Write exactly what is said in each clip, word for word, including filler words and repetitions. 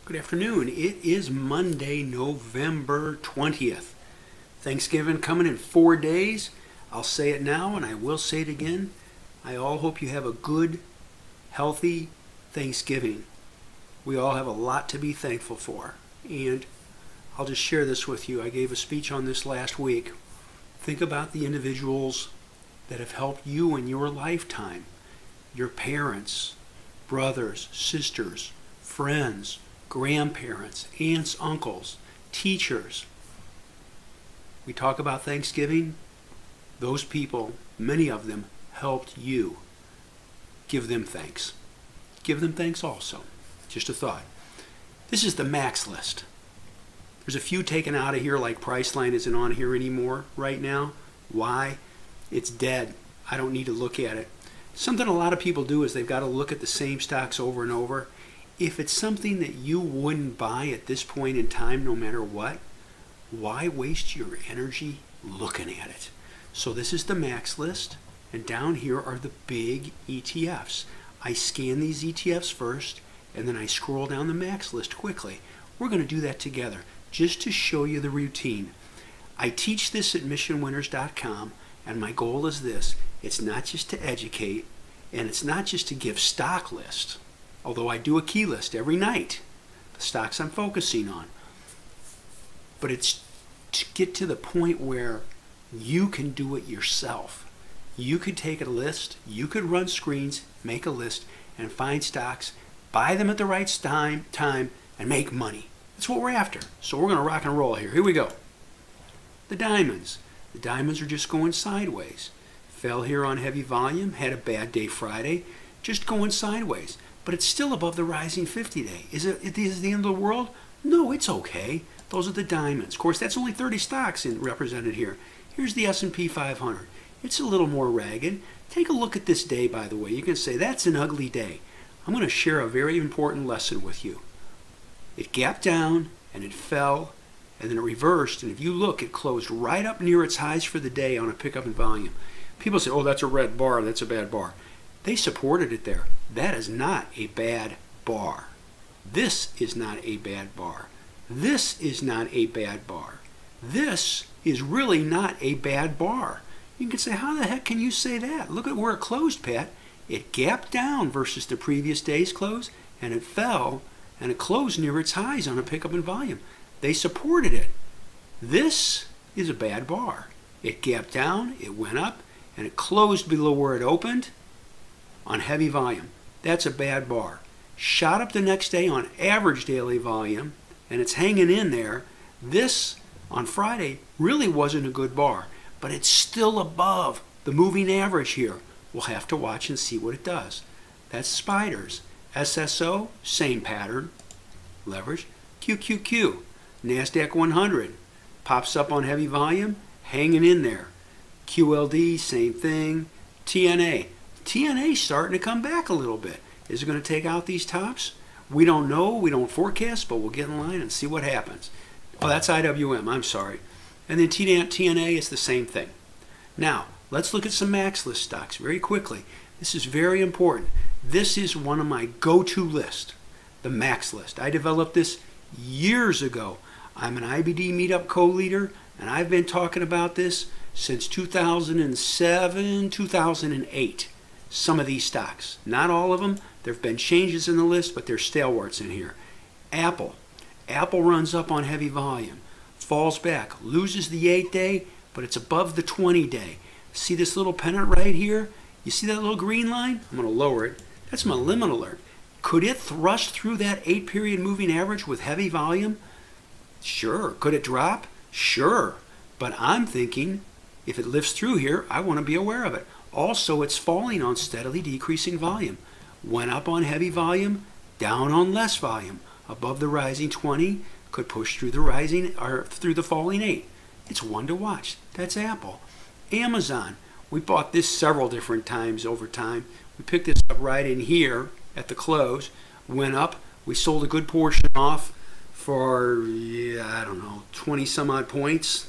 Good afternoon. It is Monday, November twentieth. Thanksgiving coming in four days. I'll say it now and I will say it again. I all hope you have a good, healthy Thanksgiving. We all have a lot to be thankful for. And I'll just share this with you. I gave a speech on this last week. Think about the individuals that have helped you in your lifetime. Your parents, brothers, sisters, friends, grandparents, aunts, uncles, teachers. We talk about Thanksgiving. Those people, many of them, helped you. Give them thanks. Give them thanks also. Just a thought. This is the max list. There's a few taken out of here, like Priceline isn't on here anymore right now. Why? It's dead. I don't need to look at it. Something a lot of people do is they've got to look at the same stocks over and over. If it's something that you wouldn't buy at this point in time, no matter what, why waste your energy looking at it? So this is the max list, and down here are the big E T Fs. I scan these E T Fs first, and then I scroll down the max list quickly. We're going to do that together, just to show you the routine. I teach this at mission winners dot com, and my goal is this. It's not just to educate, and it's not just to give stock lists. Although I do a key list every night, the stocks I'm focusing on. But it's to get to the point where you can do it yourself. You could take a list, you could run screens, make a list, and find stocks, buy them at the right time, time and make money. That's what we're after. So we're going to rock and roll here. Here we go. The diamonds. The diamonds are just going sideways. Fell here on heavy volume, had a bad day Friday, just going sideways. But it's still above the rising fifty day. Is it, is it the end of the world? No, it's okay. Those are the diamonds. Of course, that's only thirty stocks in, represented here. Here's the S and P five hundred. It's a little more ragged. Take a look at this day, by the way. You can say, that's an ugly day. I'm going to share a very important lesson with you. It gapped down, and it fell, and then it reversed. And if you look, it closed right up near its highs for the day on a pickup in volume. People say, oh, that's a red bar. That's a bad bar. They supported it there. That is not a bad bar. This is not a bad bar. This is not a bad bar. This is really not a bad bar. You can say, how the heck can you say that? Look at where it closed, Pat. It gapped down versus the previous day's close, and it fell, and it closed near its highs on a pickup in volume. They supported it. This is a bad bar. It gapped down, it went up, and it closed below where it opened on heavy volume. That's a bad bar. Shot up the next day on average daily volume, and it's hanging in there. This, on Friday, really wasn't a good bar, but it's still above the moving average here. We'll have to watch and see what it does. That's spiders. S S O, same pattern. Leverage. Q Q Q, NASDAQ one hundred. Pops up on heavy volume, hanging in there. Q L D, same thing. T N A. T N A starting to come back a little bit. Is it going to take out these tops? We don't know. We don't forecast, but we'll get in line and see what happens. Oh, that's I W M. I'm sorry. And then T N A is the same thing. Now, let's look at some max list stocks very quickly. This is very important. This is one of my go-to lists, the max list. I developed this years ago. I'm an I B D Meetup co-leader, and I've been talking about this since two thousand seven, two thousand eight. Some of these stocks. Not all of them. There have been changes in the list, but there's stalwarts in here. Apple. Apple runs up on heavy volume. Falls back. Loses the eight day, but it's above the twenty day. See this little pennant right here? You see that little green line? I'm going to lower it. That's my limit alert. Could it thrust through that eight period moving average with heavy volume? Sure. Could it drop? Sure. But I'm thinking, if it lifts through here, I want to be aware of it. Also, it's falling on steadily decreasing volume. Went up on heavy volume, down on less volume. Above the rising twenty, could push through the rising or through the falling eight. It's one to watch. That's Apple. Amazon. We bought this several different times over time. We picked this up right in here at the close. Went up. We sold a good portion off for, yeah, I don't know, twenty some odd points.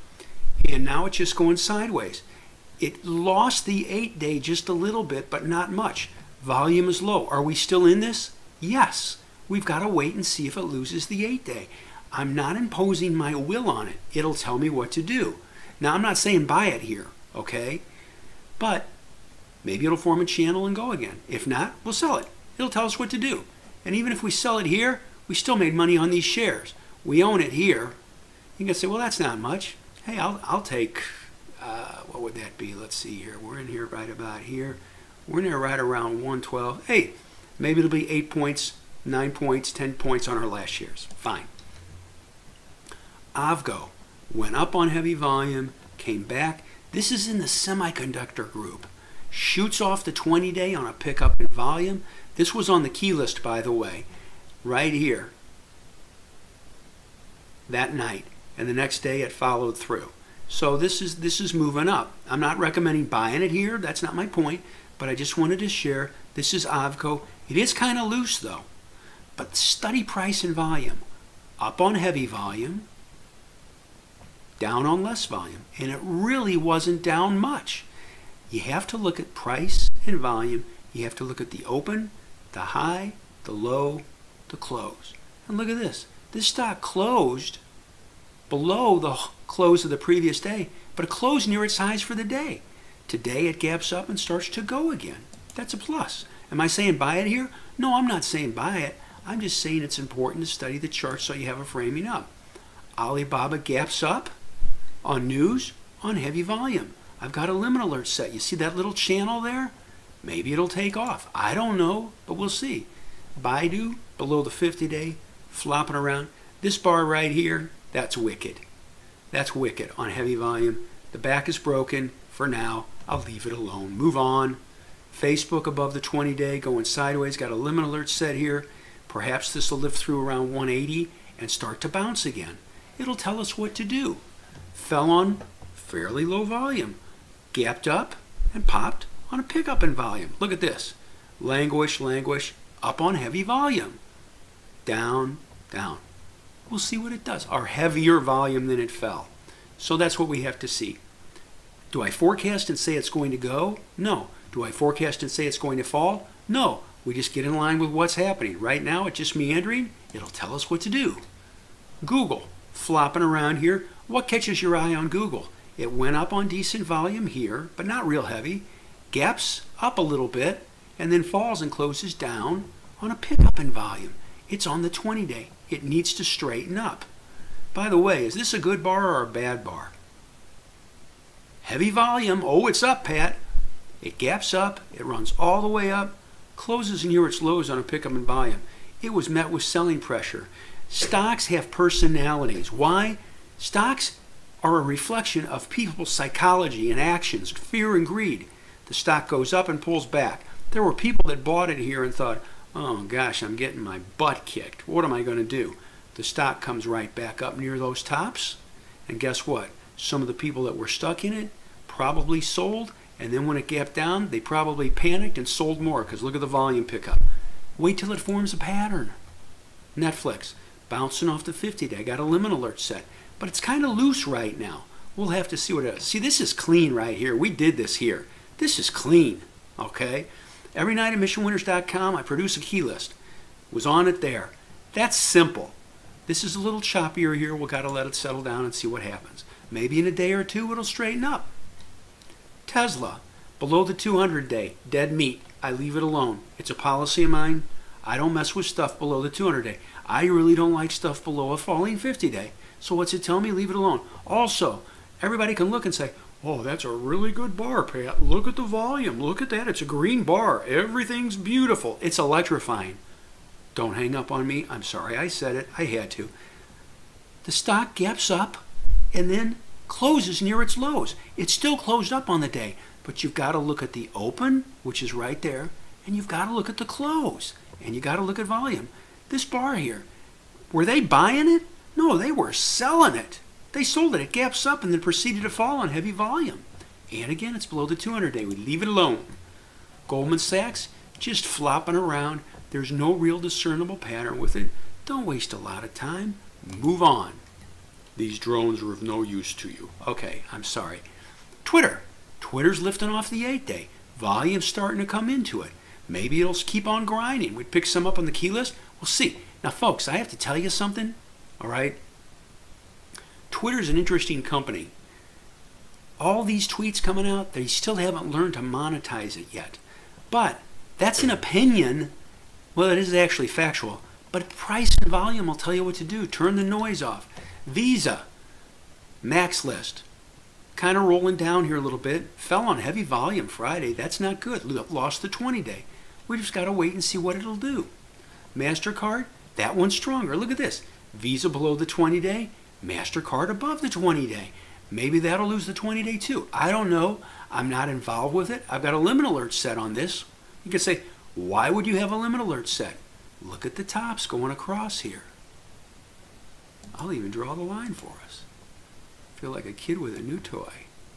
And now it's just going sideways. It lost the eight day just a little bit, but not much. Volume is low. Are we still in this? Yes. we've got to wait and see if it loses the eight day. I'm not imposing my will on it. It'll tell me what to do. Now, I'm not saying buy it here, okay? But maybe it'll form a channel and go again. If not, we'll sell it. It'll tell us what to do. And even if we sell it here, we still made money on these shares. We own it here. You can say, well, that's not much. Hey, I'll, I'll take, uh, what would that be? Let's see here. We're in here right about here. We're in there right around one twelve. Hey, maybe it'll be eight points, nine points, ten points on our last shares. Fine. Avgo went up on heavy volume, came back. This is in the semiconductor group. Shoots off the twenty day on a pickup in volume. This was on the key list, by the way, right here that night. And the next day it followed through. So this is this is moving up. I'm not recommending buying it here. That's not my point. But I just wanted to share. This is Avgo. It is kind of loose though. But study price and volume. Up on heavy volume, down on less volume. And it really wasn't down much. You have to look at price and volume. You have to look at the open, the high, the low, the close. And look at this. This stock closed below the close of the previous day, but it closed near its highs for the day. Today it gaps up and starts to go again. That's a plus. Am I saying buy it here? No, I'm not saying buy it. I'm just saying it's important to study the chart so you have a framing up. Alibaba gaps up on news on heavy volume. I've got a limit alert set. You see that little channel there? Maybe it'll take off. I don't know, but we'll see. Baidu below the fifty day, flopping around. This bar right here, that's wicked. That's wicked on heavy volume. The back is broken for now. I'll leave it alone. Move on. Facebook above the twenty day, going sideways. Got a limit alert set here. Perhaps this will lift through around one eighty and start to bounce again. It'll tell us what to do. Fell on fairly low volume. Gapped up and popped on a pickup in volume. Look at this. Languish, languish, up on heavy volume. Down, down. We'll see what it does. Our heavier volume than it fell. So that's what we have to see. Do I forecast and say it's going to go? No. Do I forecast and say it's going to fall? No. We just get in line with what's happening. Right now it's just meandering. It'll tell us what to do. Google, flopping around here. What catches your eye on Google? It went up on decent volume here, but not real heavy. Gaps up a little bit, and then falls and closes down on a pickup in volume. It's on the twenty day. It needs to straighten up. By the way, is this a good bar or a bad bar? Heavy volume. Oh, it's up, Pat. It gaps up. It runs all the way up. Closes near its lows on a pickup in volume. It was met with selling pressure. Stocks have personalities. Why? Stocks are a reflection of people's psychology and actions, fear and greed. The stock goes up and pulls back. There were people that bought it here and thought, oh gosh, I'm getting my butt kicked. What am I going to do? The stock comes right back up near those tops. And guess what? Some of the people that were stuck in it probably sold. And then when it gapped down, they probably panicked and sold more because look at the volume pickup. Wait till it forms a pattern. Netflix, bouncing off the fifty day. Got a limit alert set. But it's kind of loose right now. We'll have to see what it is. See, this is clean right here. We did this here. This is clean, okay? Every night at mission winners dot com, I produce a key list. Was on it there. That's simple. This is a little choppier here. We've got to let it settle down and see what happens. Maybe in a day or two, it'll straighten up. Tesla, below the two hundred day, dead meat. I leave it alone. It's a policy of mine. I don't mess with stuff below the two hundred day. I really don't like stuff below a falling fifty day. So what's it tell me? Leave it alone. Also, everybody can look and say, oh, that's a really good bar, Pat. Look at the volume. Look at that. It's a green bar. Everything's beautiful. It's electrifying. Don't hang up on me. I'm sorry I said it. I had to. The stock gaps up and then closes near its lows. It's still closed up on the day, but you've got to look at the open, which is right there, and you've got to look at the close, and you got to look at volume. This bar here, were they buying it? No, they were selling it. They sold it. It gaps up and then proceeded to fall on heavy volume. And again, it's below the two hundred day. We leave it alone. Goldman Sachs, just flopping around. There's no real discernible pattern with it. Don't waste a lot of time. Move on. These drones are of no use to you. Okay, I'm sorry. Twitter. Twitter's lifting off the eight day. Volume's starting to come into it. Maybe it'll keep on grinding. We'd pick some up on the key list. We'll see. Now, folks, I have to tell you something, all right? Twitter's an interesting company. All these tweets coming out, they still haven't learned to monetize it yet. But that's an opinion. Well, it is actually factual. But price and volume will tell you what to do. Turn the noise off. Visa, max list, kind of rolling down here a little bit. Fell on heavy volume Friday. That's not good. Lost the twenty day. We just got to wait and see what it'll do. MasterCard, that one's stronger. Look at this. Visa below the twenty day. MasterCard above the twenty day. Maybe that'll lose the twenty day too. I don't know. I'm not involved with it. I've got a limit alert set on this. You can say, why would you have a limit alert set? Look at the tops going across here. I'll even draw the line for us. Feel like a kid with a new toy.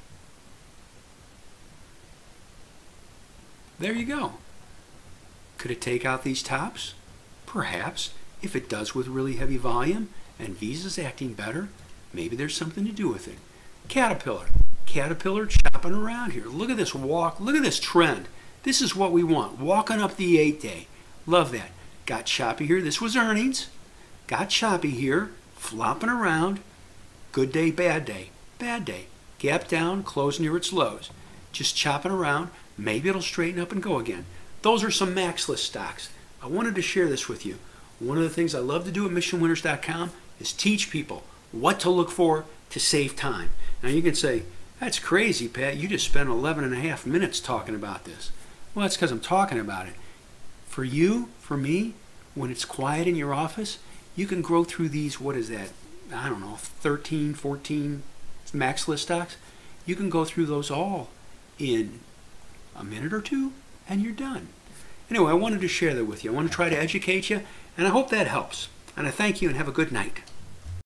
There you go. Could it take out these tops? Perhaps. If it does with really heavy volume and Visa's acting better, maybe there's something to do with it. Caterpillar. Caterpillar chopping around here. Look at this walk. Look at this trend. This is what we want. Walking up the eight day. Love that. Got choppy here. This was earnings. Got choppy here. Flopping around. Good day, bad day. Bad day. Gap down, close near its lows. Just chopping around. Maybe it'll straighten up and go again. Those are some max list stocks. I wanted to share this with you. One of the things I love to do at mission winners dot com is teach people what to look for to save time. Now you can say, that's crazy, Pat. You just spent eleven and a half minutes talking about this. Well, that's because I'm talking about it. For you, for me, when it's quiet in your office, you can grow through these, what is that, I don't know, thirteen, fourteen max list stocks. You can go through those all in a minute or two, and you're done. Anyway, I wanted to share that with you. I want to try to educate you, and I hope that helps. And I thank you, and have a good night.